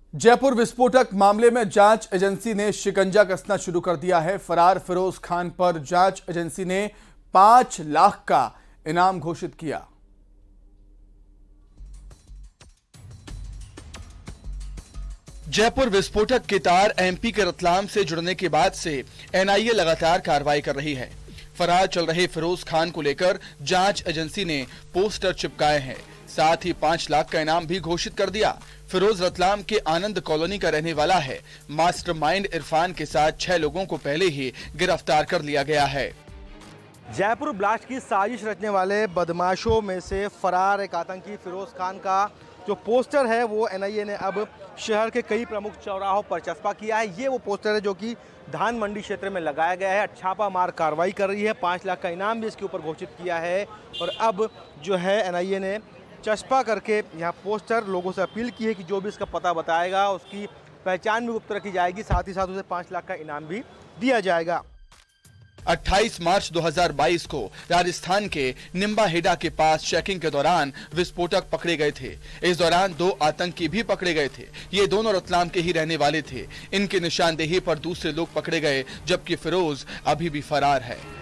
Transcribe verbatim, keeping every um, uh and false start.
जयपुर विस्फोटक मामले में जांच एजेंसी ने शिकंजा कसना शुरू कर दिया है। फरार फिरोज खान पर जांच एजेंसी ने पांच लाख का इनाम घोषित किया। जयपुर विस्फोटक के तार एमपी के रतलाम से जुड़ने के बाद से एनआईए लगातार कार्रवाई कर रही है। फरार चल रहे फिरोज खान को लेकर जांच एजेंसी ने पोस्टर चिपकाए हैं, साथ ही पांच लाख का इनाम भी घोषित कर दिया। फिरोज रतलाम के आनंद कॉलोनी का रहने वाला है। मास्टरमाइंड इरफान के साथ छह लोगों को पहले ही गिरफ्तार कर लिया गया है। जयपुर ब्लास्ट की साजिश रचने वाले बदमाशों में से फरार एक आतंकी फिरोज खान का जो पोस्टर है वो एनआईए ने अब शहर के कई प्रमुख चौराहों पर चस्पा किया है। ये वो पोस्टर है जो कि धान मंडी क्षेत्र में लगाया गया है। छापा मार कार्रवाई कर रही है। पाँच लाख का इनाम भी इसके ऊपर घोषित किया है। और अब जो है एनआईए ने चस्पा करके यहाँ पोस्टर लोगों से अपील की है कि जो भी इसका पता बताएगा उसकी पहचान भी गुप्त रखी जाएगी, साथ ही साथ उसे पाँच लाख का इनाम भी दिया जाएगा। अट्ठाईस मार्च दो हज़ार बाईस को राजस्थान के निम्बाहेड़ा के पास चेकिंग के दौरान विस्फोटक पकड़े गए थे। इस दौरान दो आतंकी भी पकड़े गए थे। ये दोनों रतलाम के ही रहने वाले थे। इनकी निशानदेही पर दूसरे लोग पकड़े गए, जबकि फिरोज अभी भी फरार है।